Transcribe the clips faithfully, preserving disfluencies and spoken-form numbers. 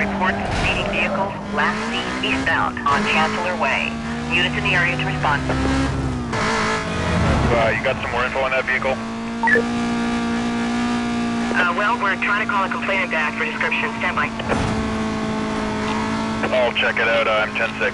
Report speeding vehicle, last seen eastbound on Chancellor Way. Units in the area to respond. Uh, you got some more info on that vehicle? Uh, well, we're trying to call a complainant back for description. Stand by. I'll check it out. I'm ten six.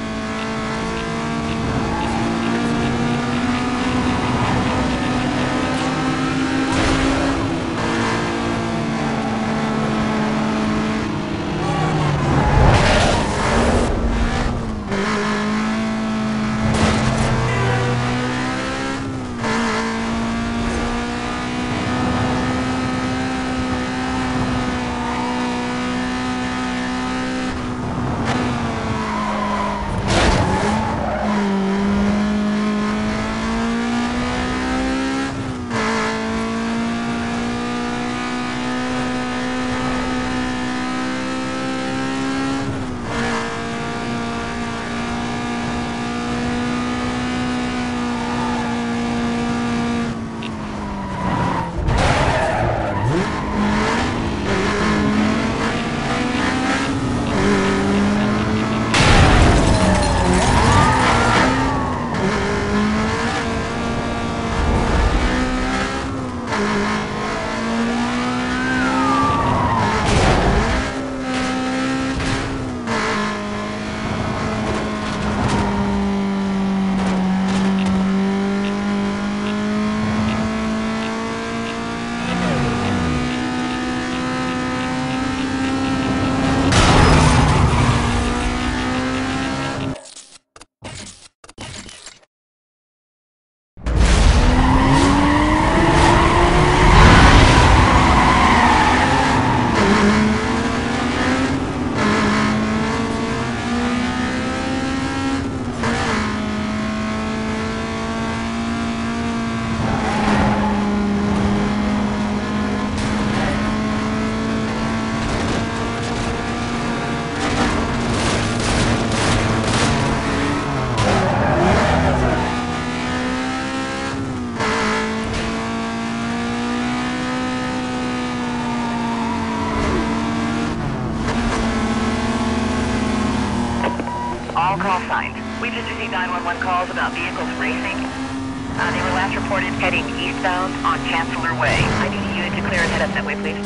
All call signs. We just received nine one one calls about vehicles racing. Uh, they were last reported heading eastbound on Chancellor Way. I need a unit to clear and head up that way, please.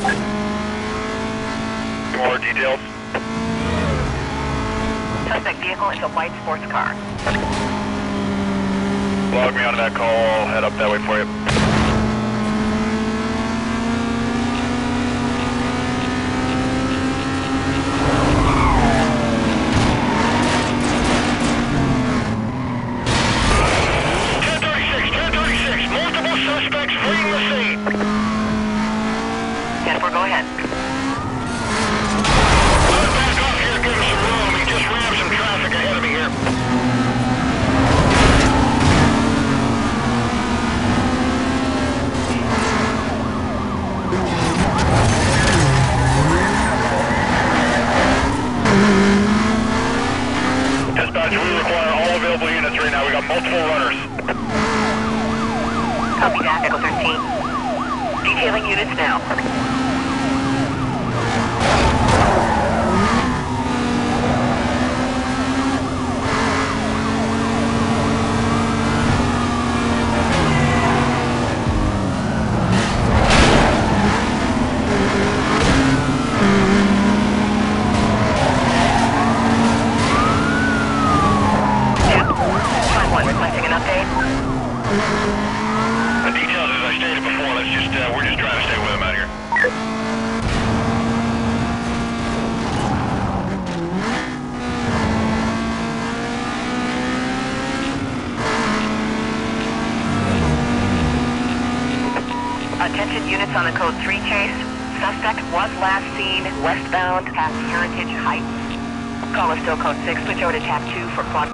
More details? Suspect vehicle is a white sports car. Log me onto that call. I'll head up that way for you. Suspects fleeing the scene. ten four, go ahead. Let's back off here, give us some room. He just rammed some traffic ahead of me here. Dispatch, we require all available units right now. We got multiple runners. Copy that, Echo thirteen. Detailing units now. Time one, requesting an update. The details, as I stated before, let's just, uh, we're just trying to stay with them out here. Attention units on the code three chase. Suspect was last seen westbound past Heritage Heights. Call is still code six. Switch over to tab two for quad.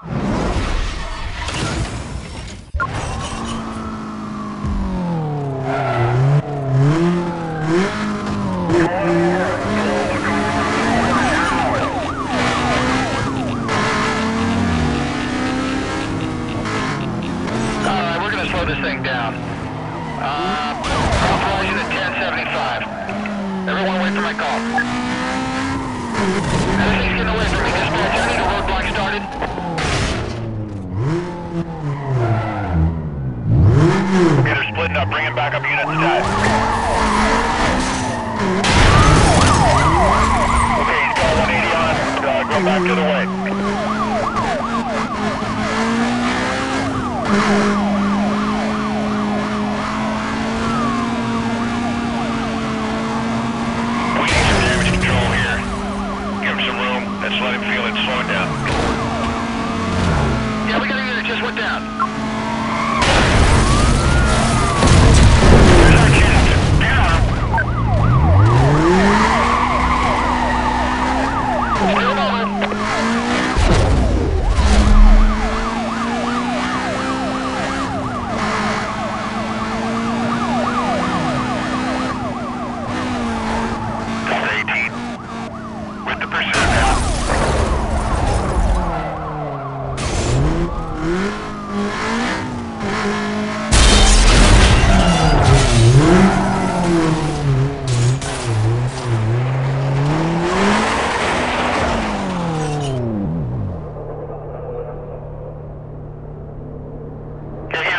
Alright, we're gonna slow this thing down. Uh, authorizing at ten seventy-five. Everyone wait for my call.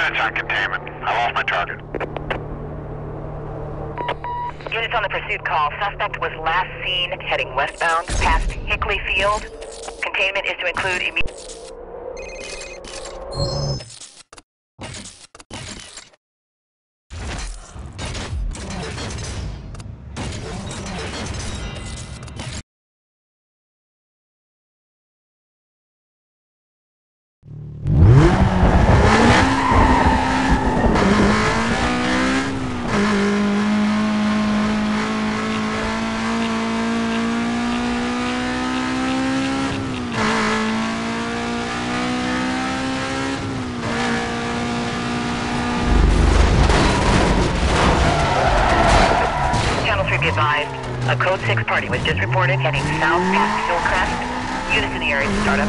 minutes on containment. I lost my target. Units on the pursuit call. Suspect was last seen heading westbound past Hickley Field. Containment is to include immediate... A Code six party was just reported heading south past Hillcrest. Units in the area to start up.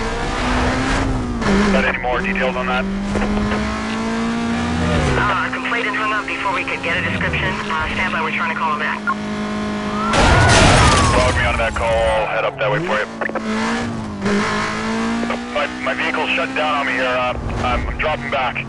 Got any more details on that? Uh, our complainant hung up before we could get a description. Uh, stand by, we're trying to call him back. Log me onto that call, I'll head up that way for you. My, my vehicle's shut down on me here, uh, I'm, I'm dropping back.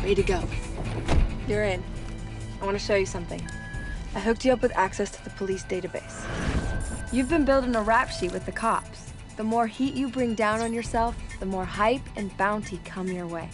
Way to go. You're in. I want to show you something. I hooked you up with access to the police database. You've been building a rap sheet with the cops. The more heat you bring down on yourself, the more hype and bounty come your way.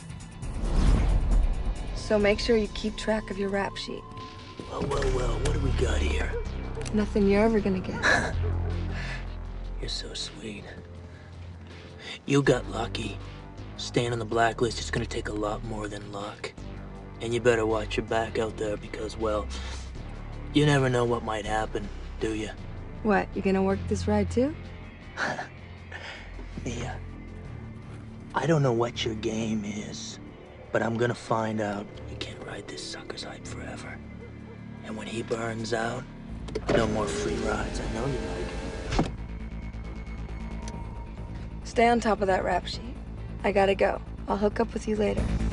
So make sure you keep track of your rap sheet. Well, well, well, what do we got here? Nothing you're ever gonna get. You're so sweet. You got lucky. Staying on the blacklist is gonna take a lot more than luck. And you better watch your back out there because, well, you never know what might happen, do you? What, you gonna work this ride too? Mia, I don't know what your game is, but I'm gonna find out. You can't ride this sucker's hype forever. And when he burns out, no more free rides. I know you like it. Stay on top of that rap sheet. I gotta go. I'll hook up with you later.